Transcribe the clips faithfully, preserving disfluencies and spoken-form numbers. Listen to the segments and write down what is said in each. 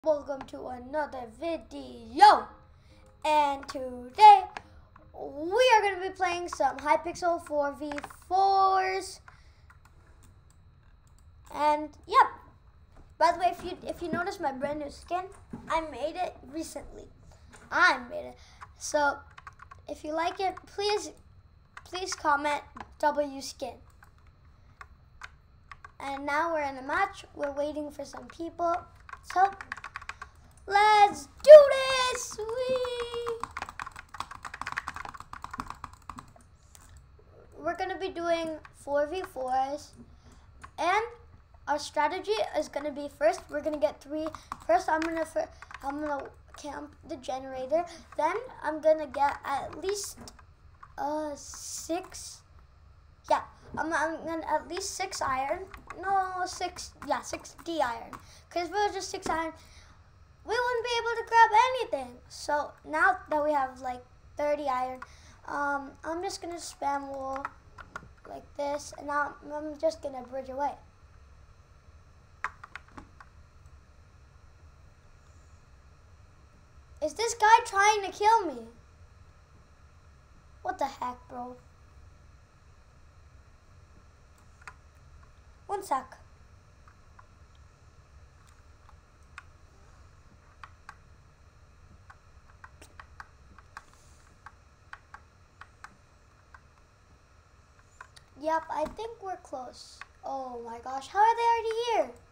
Welcome to another video, and today we are going to be playing some Hypixel four v fours. And yep, by the way, if you if you notice my brand new skin, I made it recently. I made it. So if you like it, please please comment W skin. And now we're in a match. We're waiting for some people. So let's do this! Whee! We're gonna be doing four v fours, and our strategy is gonna be first we're gonna get three. First, I'm gonna I'm gonna camp the generator. Then I'm gonna get at least uh six. Yeah, I'm, I'm gonna at least six iron. No, six. Yeah, six D iron. Cause if it was just six iron, we wouldn't be able to grab anything. So now that we have like thirty iron, um, I'm just gonna spam wall like this, and now I'm just gonna bridge away. Is this guy trying to kill me? What the heck, bro? One sec. Yep, I think we're close. Oh my gosh, how are they already here?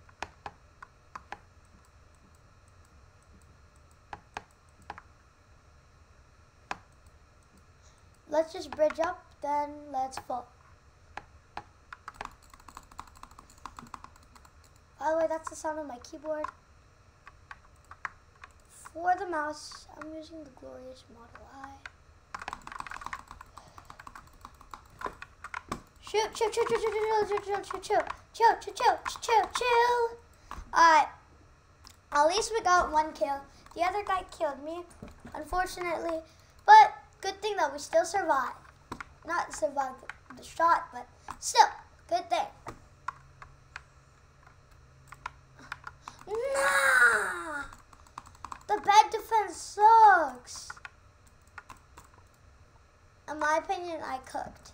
Let's just bridge up, then let's fall. By the way, that's the sound of my keyboard. For the mouse, I'm using the Glorious Model I. Shoot, shoot, shoot, shoot, shoot, shoot, shoot, shoot, shoot, shoot, shoot, shoot, shoot, shoot, chill. Alright, at least we got one kill. The other guy killed me, unfortunately, but good thing that we still survived. Not survived the shot, but still, good thing. Nah! The bed defense sucks. In my opinion, I cooked.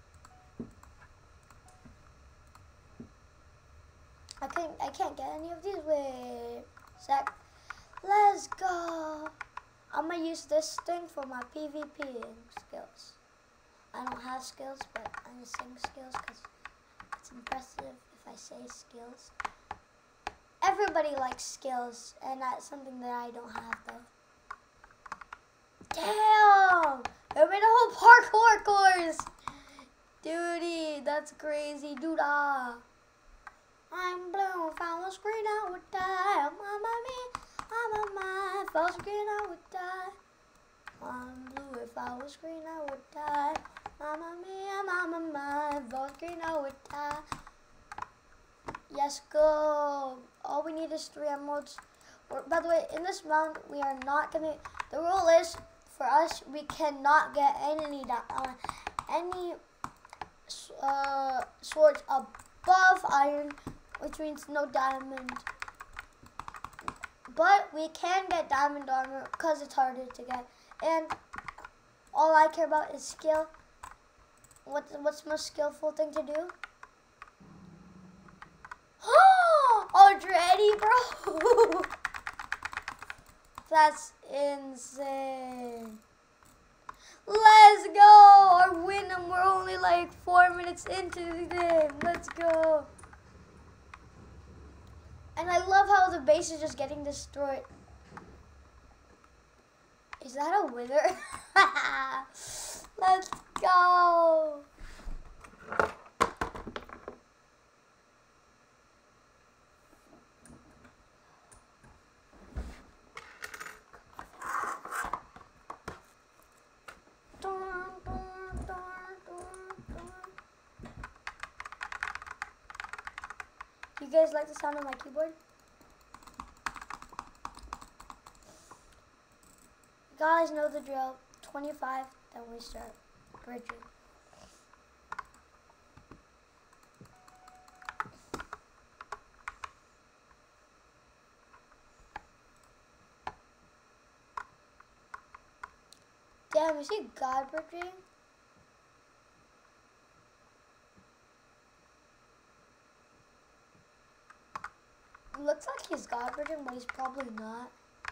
I can't, I can't get any of these. Wait, sec. Let's go. I'm gonna use this thing for my PvPing skills. I don't have skills, but I'm just saying skills because it's impressive if I say skills. Everybody likes skills, and that's something that I don't have, though. Damn! They made a whole parkour course! Dude, that's crazy, duda. I'm blue, if I was green, I would die. Mama me, I'm a mine. If I was green, I would die. I'm blue, if I was green, I would die. Mama me, I'm a mine. If I was green, I would die. Yes, go. All we need is three emeralds. By the way, in this round, we are not gonna. The rule is for us, we cannot get any uh, any uh, swords above iron, which means no diamond. But we can get diamond armor because it's harder to get. And all I care about is skill. What's what's the most skillful thing to do? Already, bro. That's insane. Let's go. Our win, and we're only like four minutes into the game. Let's go. And I love how the base is just getting destroyed. Is that a wither? Let's go. You guys like the sound of my keyboard? You guys know the drill. twenty-five, then we start bridging. Damn, is he God bridging? Looks like he's God bridging, but he's probably not.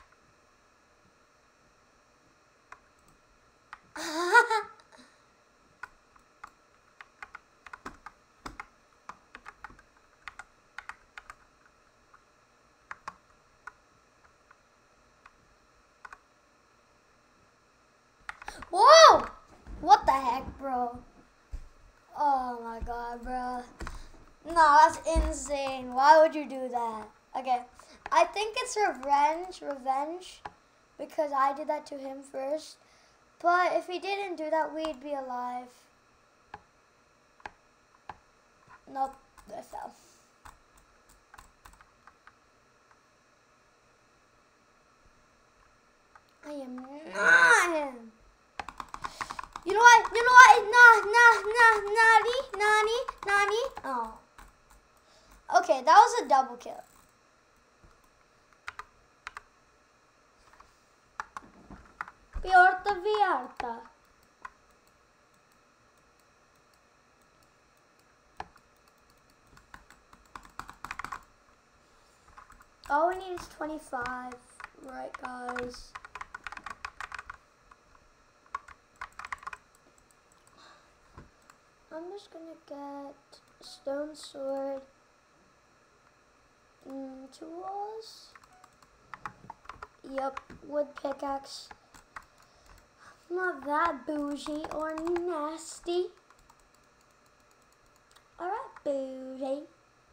Whoa! What the heck, bro? Oh my god, bro. No, that's insane. Why would you do that? Okay, I think it's revenge, revenge, because I did that to him first. But if he didn't do that, we'd be alive. Nope, I fell. I am not him. You know what? You know what? Nah, nah, nah, naughty, nani, nani. Oh. Okay, that was a double kill. Viorta, Viorta. All we need is twenty-five, right, guys? I'm just gonna get stone sword, mm, tools. Yep, wood pickaxe. Not that bougie or nasty. Alright, bougie.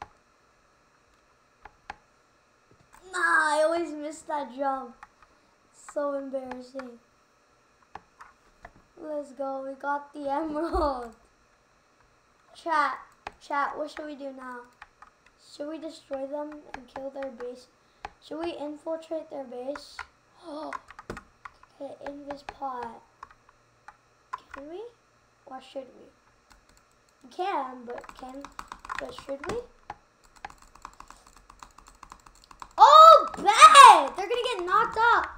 Nah, I always miss that jump. So embarrassing. Let's go, we got the emerald. Chat, chat, what should we do now? Should we destroy them and kill their base? Should we infiltrate their base? Oh, okay, invis pot. Can we? Or should we? We can, but can, but should we? Oh, bad! They're gonna get knocked up.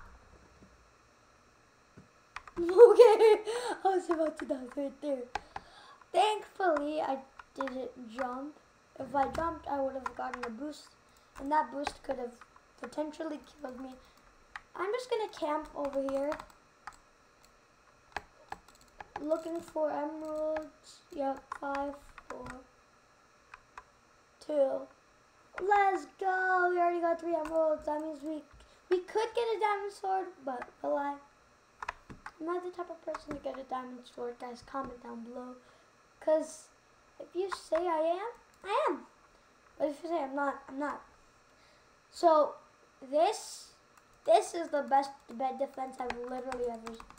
Okay, I was about to die right there. Thankfully, I didn't jump. If I jumped, I would have gotten a boost, and that boost could have potentially killed me. I'm just gonna camp over here, looking for emeralds. Yep, five, four, two. Let's go. We already got three emeralds. That means we we could get a diamond sword, but will I? I'm not the type of person to get a diamond sword. Guys, comment down below. Because if you say I am, I am. But if you say I'm not, I'm not. So this, this is the best bed defense I've literally ever seen.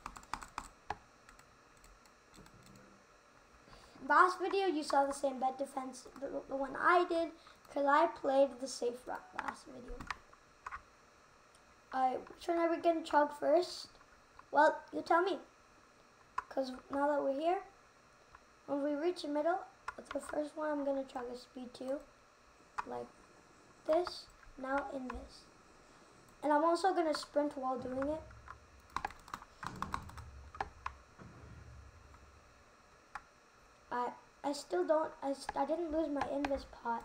Last video you saw the same bed defense, the, the one I did, because I played the safe route last video. Alright, which one are we going to chug first? Well, you tell me. Because now that we're here, when we reach the middle, the first one I'm going to chug is speed two. Like this, now in this. And I'm also going to sprint while doing it. I I still don't, I, I didn't lose my invis pot.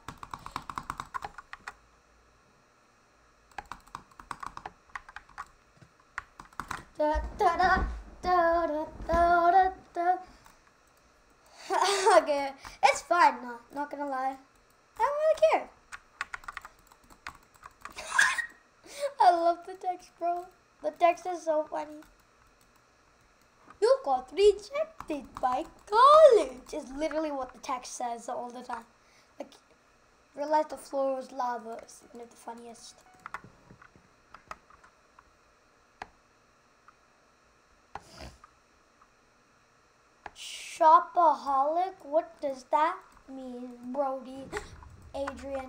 Da, da, da, da, da, da, da, da. Okay, it's fine, no, not gonna lie. I don't really care. I love the text, bro. The text is so funny. You got rejected by college is literally what the text says all the time. Like, realize the floor was lava is one of the funniest. Shopaholic? What does that mean, Brody? Adrian.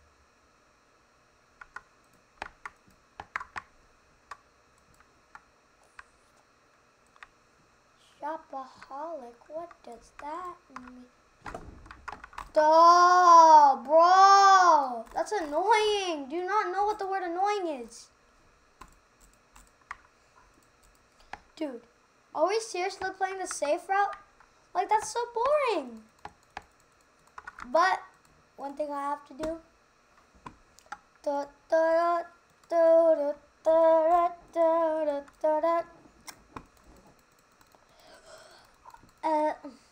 Shopaholic? What does that mean? Duh, bro. That's annoying. Do you not know what the word annoying is? Dude, Are we seriously playing the safe route? Like, that's so boring. But one thing I have to do. Da, da, da, da, da, da, da, da, da. Uh,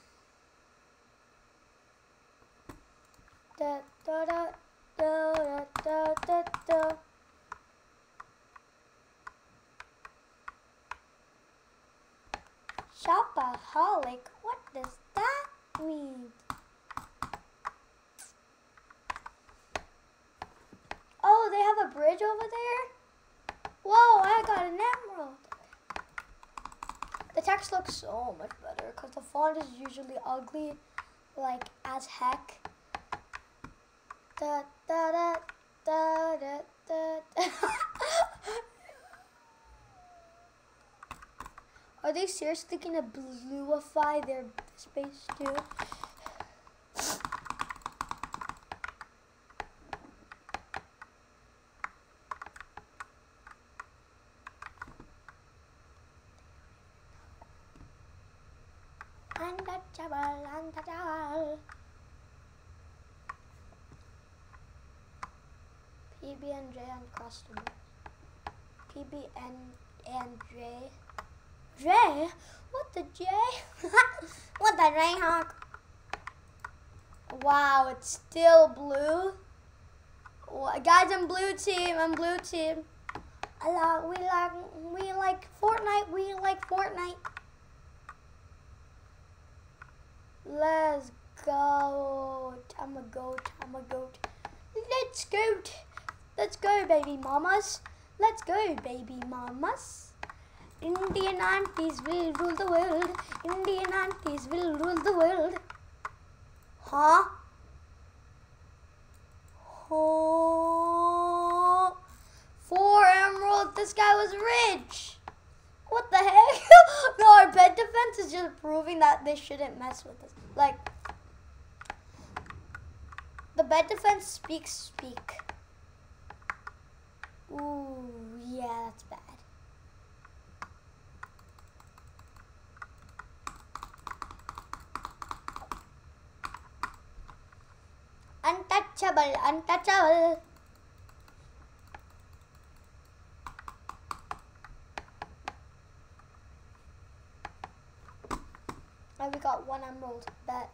da, da, da, da, da, da, da. Shopaholic, what does that mean? Oh, they have a bridge over there? Whoa, I got an emerald. The text looks so much better because the font is usually ugly, like as heck. Da da da da da da. da. Are they seriously gonna bluify their space too? Untouchable, untouchable. P B and J and customers. P B and and J. J? What the J? What the Jayhawk? Wow, it's still blue. Well, guys, I'm blue team. I'm blue team. I like, we like we like Fortnite. We like Fortnite. Let's go. Time to go. Time to go. Let's go. Let's go, baby mamas. Let's go, baby mamas. Indian aunties will rule the world. Indian aunties will rule the world. Huh? Oh. Four emeralds. This guy was rich. What the heck? No, our bed defense is just proving that they shouldn't mess with us. Like, the bed defense speaks speak. Ooh, yeah, that's bad. Untouchable, untouchable. Oh, we got one emerald. Bet.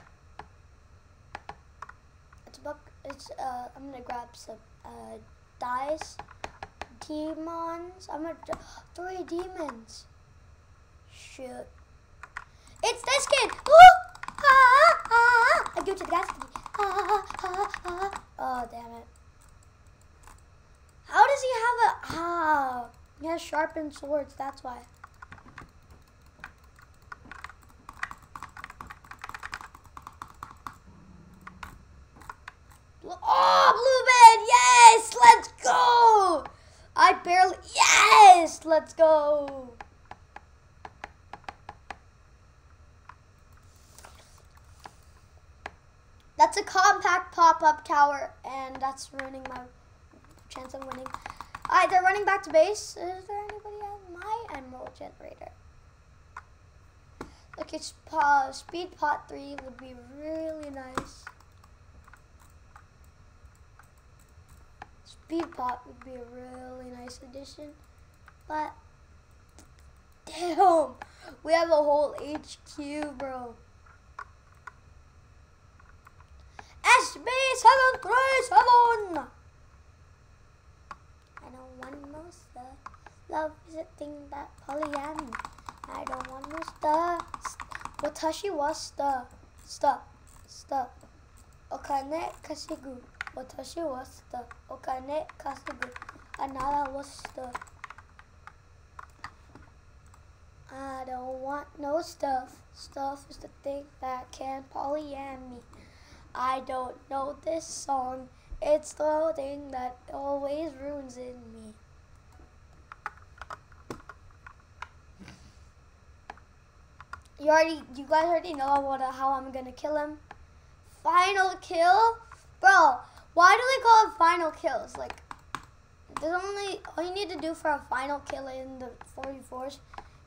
It's a book. It's uh. I'm gonna grab some uh dice. Demons. I'm gonna three demons. Shoot. It's this kid. Woo! Ah, ah, I go to the gas station. Ah, ah, ah. Oh, damn it. How does he have a... Ah, he has sharpened swords, that's why. Oh, blue man, yes, let's go. I barely... Yes, let's go. That's a compact pop-up tower, and that's ruining my chance of winning. Alright, they're running back to base. Is there anybody on my emerald generator? Look, it's uh, speed pot three would be really nice. Speed pot would be a really nice addition, but damn, we have a whole H Q, bro. S B seven three seven. I don't want no stuff. Love is a thing that polyamory. I don't want no stuff. Watashi wa stuff. Stop. Stop. Okane kasigu. Watashi wa stuff. Okane kasigu. Anara wa stuff. I don't want no stuff. Stuff is the thing that can polyam me. I don't know this song. It's the thing that always ruins in me. You already, you guys already know what, how I'm gonna kill him. Final kill, bro. Why do they call it final kills? Like, there's only all you need to do for a final kill in the forty-fours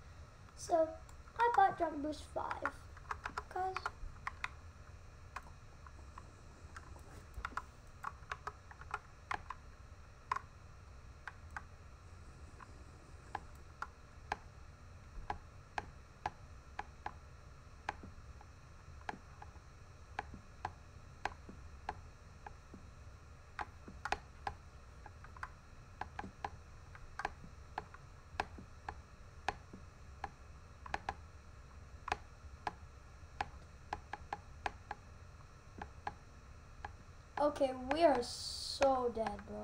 So I bought Jump Boost five. Cause okay, we are so dead, bro.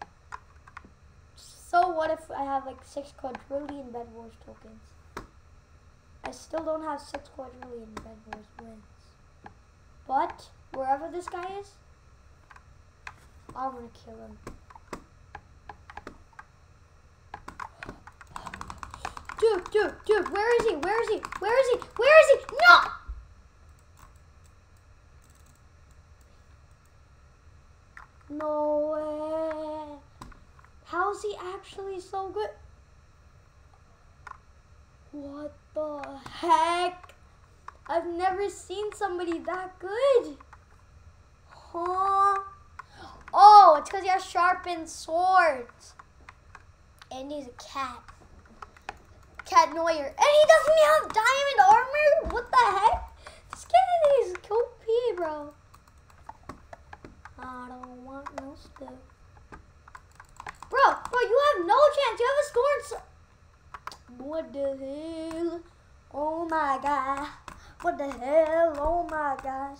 So what if I have like six quadrillion Bed Wars tokens? I still don't have six quadrillion Bed Wars wins. But wherever this guy is, I'm gonna kill him. Dude, dude, dude, where is he? Where is he? Where is he? Where is he? No! No way. How is he actually so good? What the heck? I've never seen somebody that good. Huh? Oh, it's because he has sharpened swords. And he's a cat. Cat Noir. And he doesn't even have diamond armor? What the heck? This kid is O P, bro. I don't want no stuff. Bro, bro, you have no chance. You have a score and so what the hell? Oh my god. What the hell? Oh my gosh.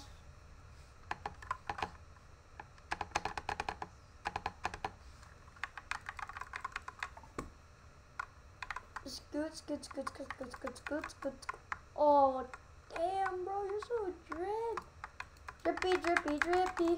Scoot, scoot, scoot, scoot, scoot, scoot, scoot, scoot. Oh, damn, bro, you're so drip. Drippy, drippy, drippy.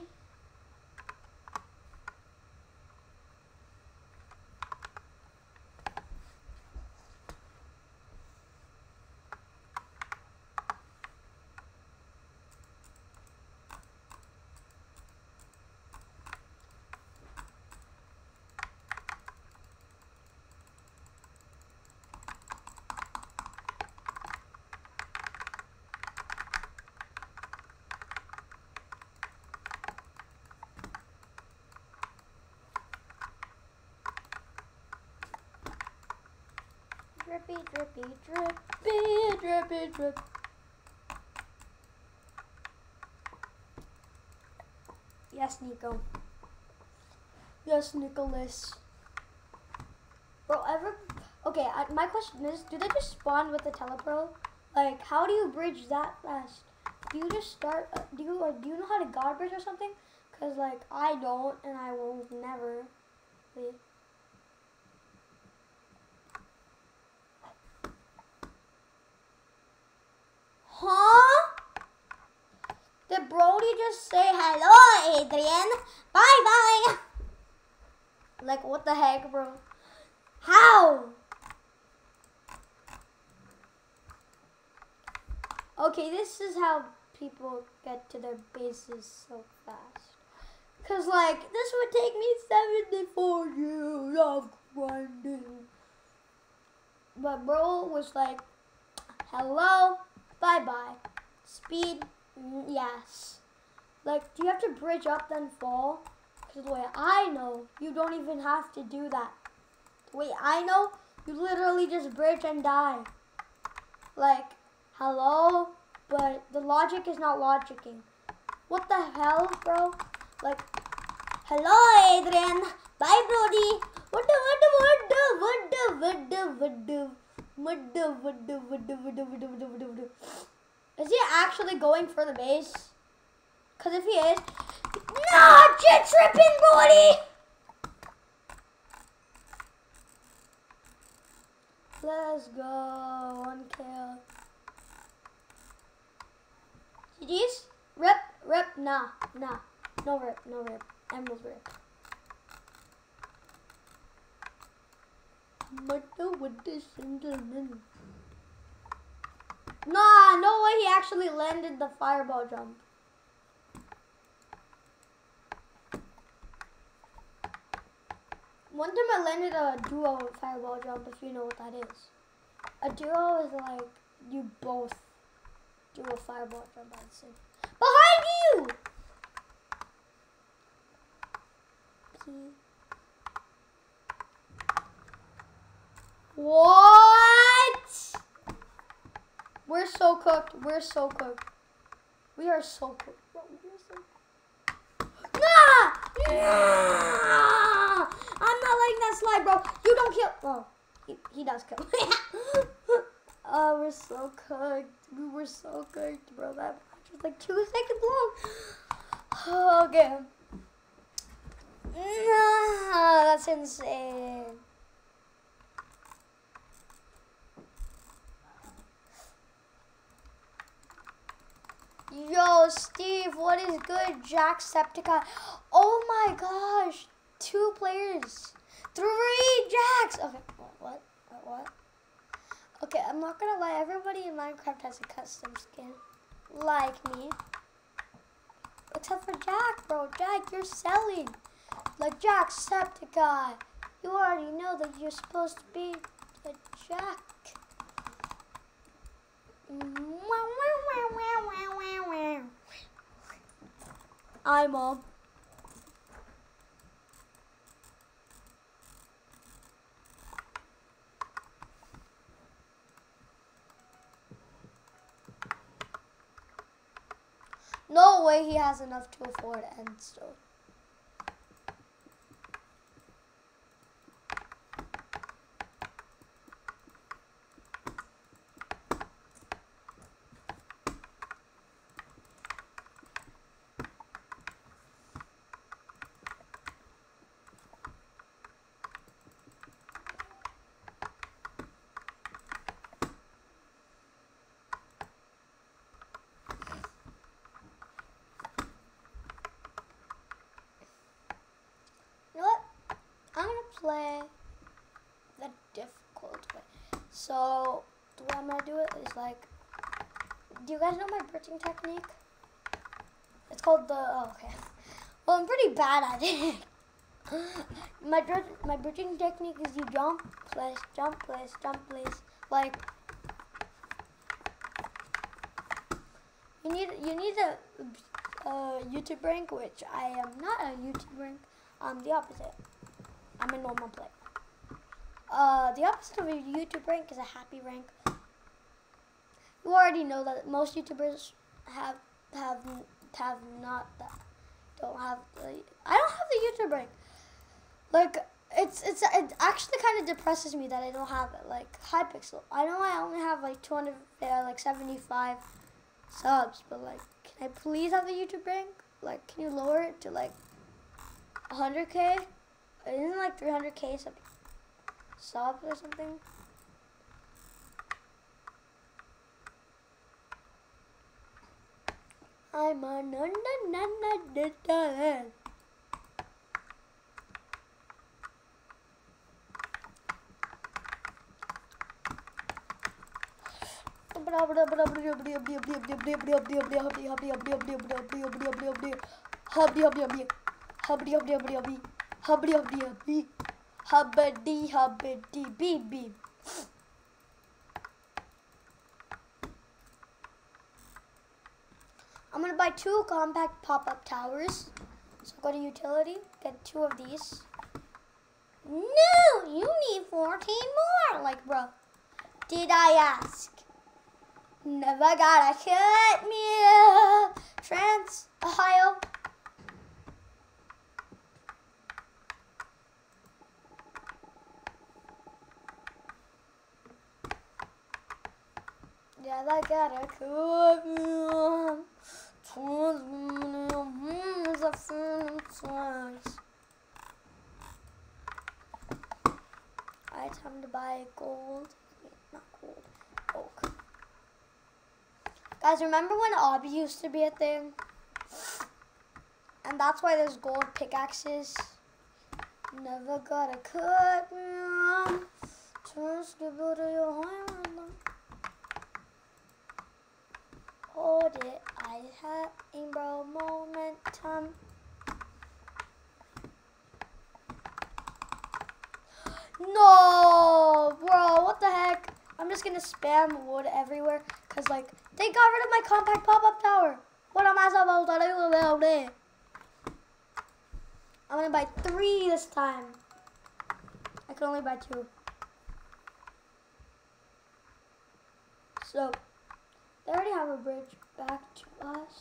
Drippy, drippy, drippy, drippy, drip. Yes, Nico. Yes, Nicholas. Bro, ever... Okay, I, my question is, do they just spawn with the telepro? Like, how do you bridge that fast? Do you just start... Uh, do you like, do you know how to god bridge or something? Because, like, I don't, and I won't never. Wait. Huh? Did Brody just say, hello, Adrian? Bye-bye. Like, what the heck, bro? How? Okay, this is how people get to their bases so fast. Because, like, this would take me seventy-four years of grinding. But bro was like, hello, bye-bye. Speed, mm, yes. Like, do you have to bridge up then fall? Because the way I know, you don't even have to do that. The way I know, you literally just bridge and die. Like, hello? But the logic is not logicking. What the hell, bro? Like, hello, Adrian. Bye, Brody. What the, what the, what the, what the, what the, what the, what the, what the, what the, what the, what the, what the, what the, what the. Is he actually going for the base? Because if he is, nah, jet tripping, Brody. Let's go, one kill. G G's? Rip, rip, nah, nah. No rip, no rip. Emerald rip. But with this gentleman. Nah, no way he actually landed the fireball jump. One time I landed a duo fireball jump, if you know what that is. A duo is like you both do a fireball jump at the same. Behind you! P. What? We're so cooked. We're so cooked. We are so cooked. Bro, we are so cooked. Nah! Nah! I'm not letting that slide, bro. You don't kill. Oh, he, he does kill. Oh, we're so cooked. We were so cooked, bro. That match was like two seconds long. Okay. Nah, that's insane. Yo, Steve, what is good? Jacksepticeye. Oh my gosh. Two players. Three Jacks. Okay, what? What? Okay, I'm not gonna lie. Everybody in Minecraft has a custom skin. Like me. Except for Jack, bro. Jack, you're selling. Like Jacksepticeye. You already know that you're supposed to be a Jack. Hi, Mom. No way he has enough to afford Endstone. Play the difficult way. So the way I'm gonna do it is like, do you guys know my bridging technique? It's called the, oh, okay. Well, I'm pretty bad at it. my, my bridging technique is you jump, place, jump, place, jump, place. Like, you need, you need a, a YouTube rank, which I am not a YouTube rank. I'm the opposite. I'm a normal player. Uh, the opposite of a YouTube rank is a happy rank. You already know that most YouTubers have have have not that don't have the. I don't have the YouTube rank. Like it's it's it actually kind of depresses me that I don't have it. Like Hypixel, I know I only have like two hundred, uh, like seventy-five subs, but like, can I please have the YouTube rank? Like, can you lower it to like one hundred K? Isn't like three hundred K sub subs or something? I'm a na na na na na na. Hubby hubby hubby, hubbity hubbity beep beep. I'm gonna buy two compact pop-up towers. So go to utility, get two of these. No, you need fourteen more. Like, bro, did I ask? Never gotta cut me up. Trans, Ohio. Yeah, I gotta cut me off. Alright, time to buy gold. Wait, not gold. Oak. Guys, remember when obby used to be a thing? And that's why there's gold pickaxes. Never gotta cut me off. Just give it to your hand. Hold it, I have aimbro momentum. No, bro, what the heck? I'm just gonna spam wood everywhere because like they got rid of my compact pop-up tower. What am I supposed to do about it? I'm gonna buy three this time. I can only buy two. So they already have a bridge back to us.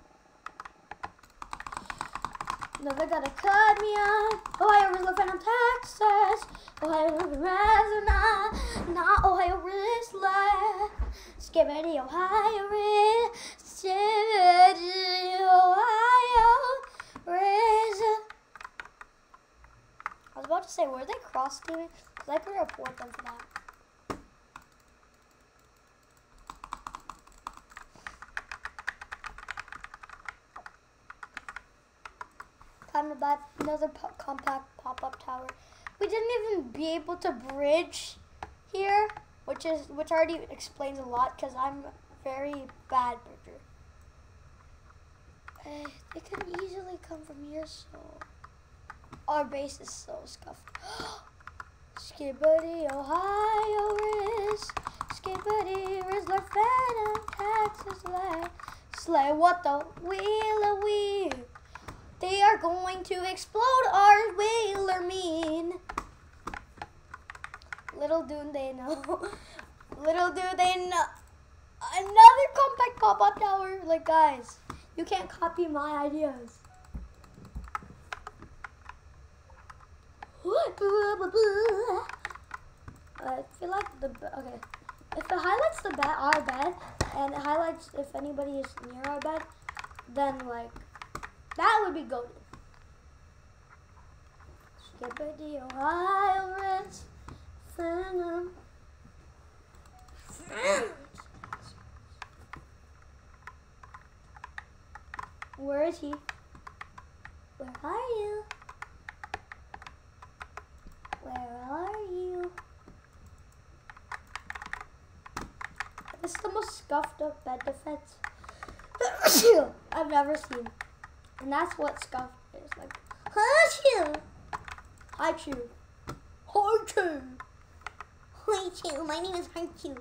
Never gonna cut me off. Ohio, Rizla, Phantom, Texas. Ohio, Rizla, not Ohio, Rizla. Skibbity, Ohio, Rizla. Skibbity, Ohio, Rizla. I was about to say, were they cross teaming? Because I could report them for that. Time to buy another po compact pop-up tower. We didn't even be able to bridge here, which is which already explains a lot because I'm a very bad bridger. Uh, they could easily come from here, so our base is so scuffed. Skibbity, Ohio, Riz. Skibbity, Rizla, Phantom, Texas, Slay. Slay, what the wheeler wheel? They are going to explode our whaler mean. Little do they know. Little do they know. Another compact pop-up tower. Like, guys, you can't copy my ideas. I feel like the, okay. If it highlights the bed, our bed, and it highlights if anybody is near our bed, then like, that would be golden. Skibbity, Ohio, Riz, Phantom. Where is he? Where are you? Where are you? This is the most scuffed up bed defense I've never seen. And that's what scuffed is like. Hi-chew! Hi-chew. Hi-chew! Hi-chew, my name is Hi-chew.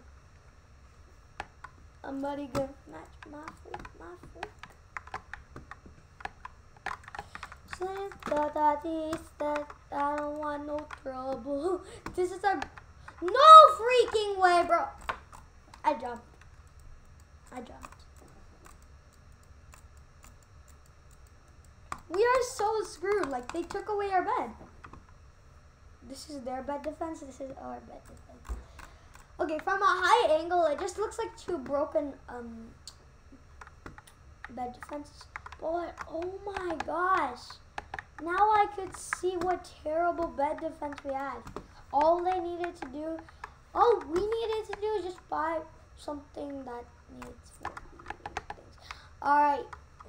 I'm ready to match my foot, my foot. Since that that is that I don't want no trouble. This is a no freaking way, bro. I jumped. I jumped. We are so screwed. Like, they took away our bed. This is their bed defense. This is our bed defense. Okay, from a high angle, it just looks like two broken um bed defenses. But oh my gosh, now I could see what terrible bed defense we had. All they needed to do, all we needed to do is just buy something that needs four things. All right.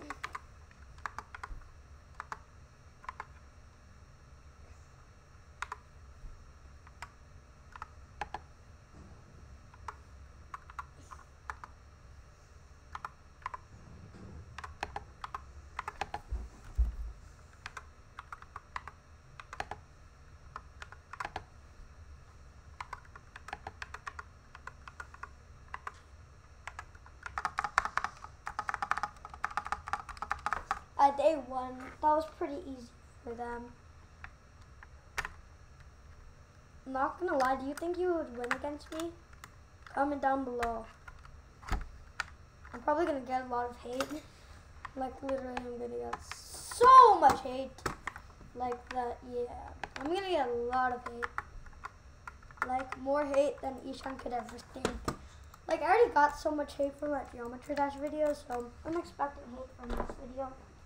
At day one, that was pretty easy for them. I'm not gonna lie, do you think you would win against me? Comment down below. I'm probably gonna get a lot of hate. Like, literally, I'm gonna get so much hate. Like that, yeah. I'm gonna get a lot of hate. Like, more hate than Ishan could ever think. Like, I already got so much hate from that Geometry Dash video, so I'm expecting hate from this video.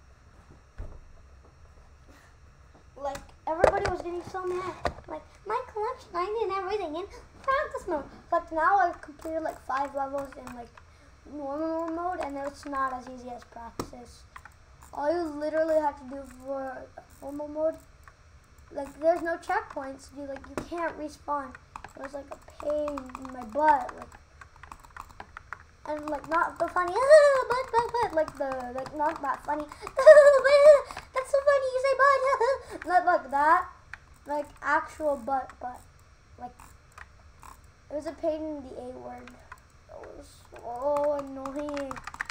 Like, everybody was getting so mad. Like, my collection, I need everything in practice mode. But now I've completed like five levels in like normal mode, and it's not as easy as practice. All you literally have to do for normal mode, like, there's no checkpoints. You like, you can't respawn. It was like a pain in my butt. Like, and like not the funny, but but but like the like not that funny. That's so funny you say but. Not like that, like actual butt, but like it was a pain in the A word. That was so annoying.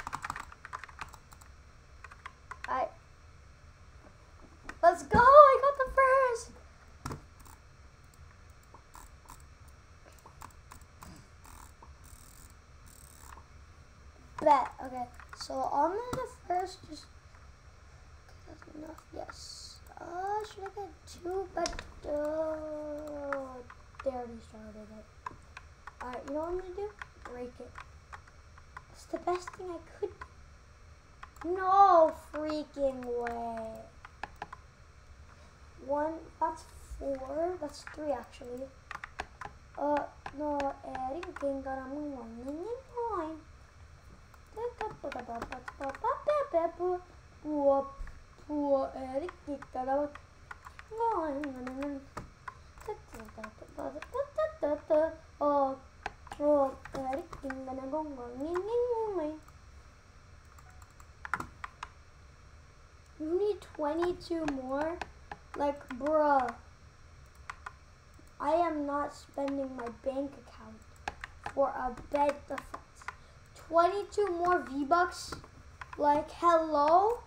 I. Let's go! I got the first! Bet. Okay. So I'm gonna first just. Okay, that's enough. Yes. Uh, should I get two? But uh, they already started it. Alright, you know what I'm gonna do? Break it. It's the best thing I could do. No freaking way. One, that's four. That's three actually. Uh, no, Erin King got a one in nine. Poor Erik gick där. Och och Erik gick den gången. You need twenty-two more? Like, bruh. I am not spending my bank account for a bed defense. twenty-two more V-Bucks? Like, hello?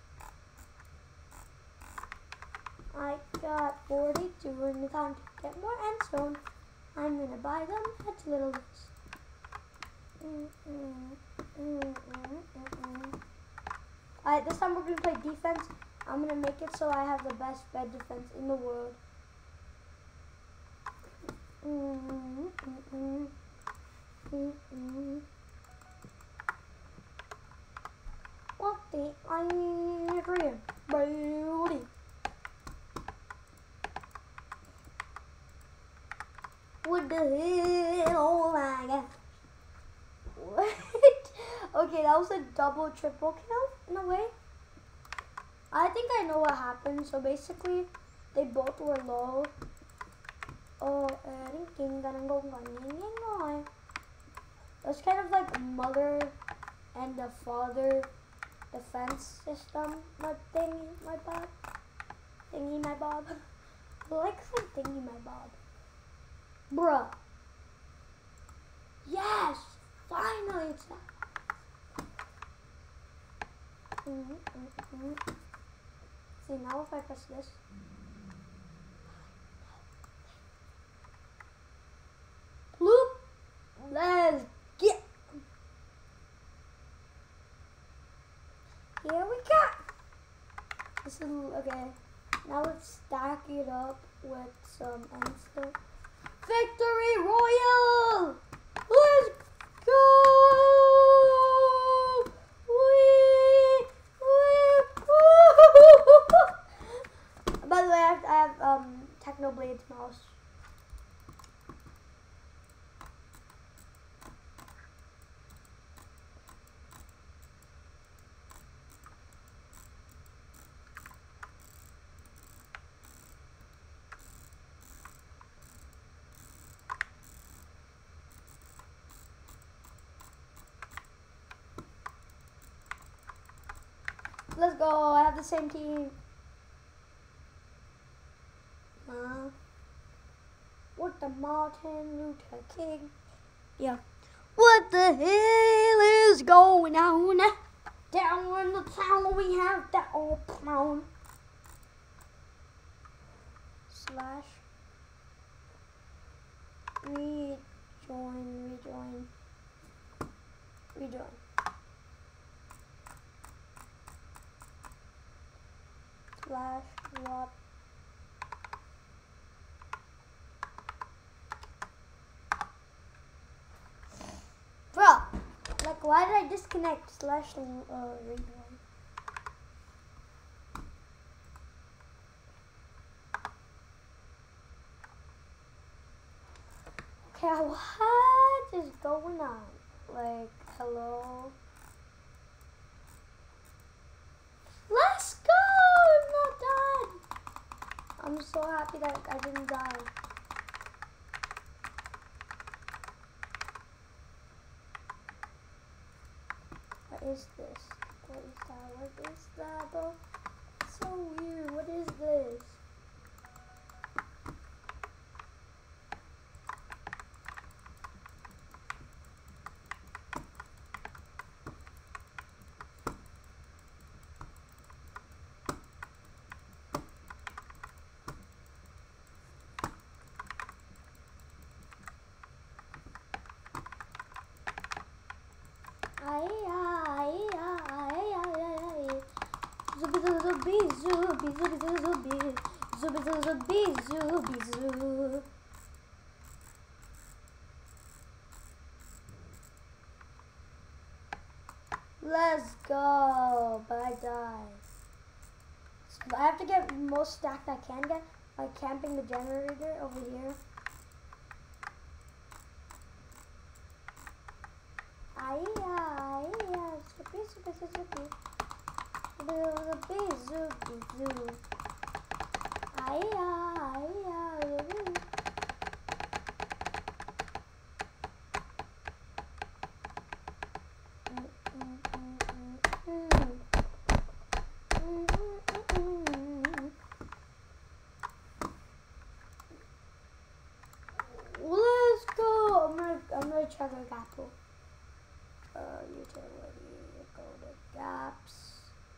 I got forty-two in the time to get more end zone. I'm gonna buy them at Little Leagues. Mm -mm, mm -mm, mm -mm. Alright, this time we're gonna play defense. I'm gonna make it so I have the best bed defense in the world. Mm -mm, mm -mm, mm -mm. What the Adrian Brody? What the hell? Oh my god. What? Okay, that was a double triple kill in a way. I think I know what happened. So basically, they both were low. Oh, it's kind of like mother and the father defense system. My thingy, my bob. Thingy, my bob. I like some thingy, my bob. Bruh. Yes! Finally, it's that. Mm -hmm, mm -hmm. See, now if I press this. Bloop! Let's get. Here we go. This is okay. Now let's stack it up with some instant victory royale. Let's go! Wee! Wee! By the way, I have, I have um Technoblade's mouse. Let's go. I have the same team. Uh, what the Martin Luther King? Yeah. What the hell is going on? Down in the town we have that old clown. Slash. Rejoin, rejoin. Rejoin. Slash what? Bro, like why did I disconnect? Slash uh rejoin. Okay, what is going on? Like, hello? Let's go! I'm not done. I'm so happy that I didn't die. What is this? What is that? What is that, bro? It's so weird. What is this? zooby, zooby, zooby, zooby, zooby, zooby, zooby. Let's go, but I died. So I have to get most stacked I can get by camping the generator over here. Aye, aye, zooby, zooby, zooby. Zooby, zooby, zooby. Aye, aye, aye. Let's go. I'm gonna, I'm gonna check a apple. Uh, utility, go to gaps.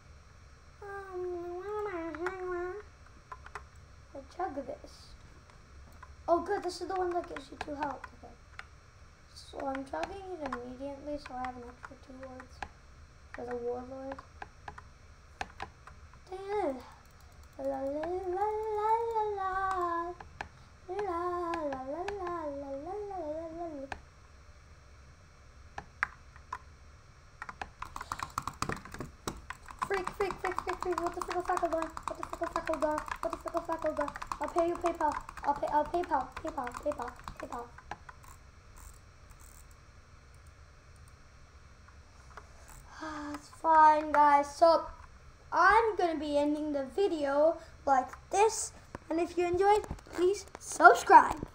I chug this. Oh good, this is the one that gives you two health. Okay. So I'm chugging it immediately so I have an extra two words for the warlord. La la la la la la la la la la la la. Freak, freak, freak, freak, freak, what the frickle fackle done? What the frickle fackle done? What the frickle fackle done? I'll pay you PayPal. I'll pay, I'll PayPal, PayPal, PayPal, PayPal. It's fine, guys. So, I'm gonna be ending the video like this. And if you enjoyed, please subscribe.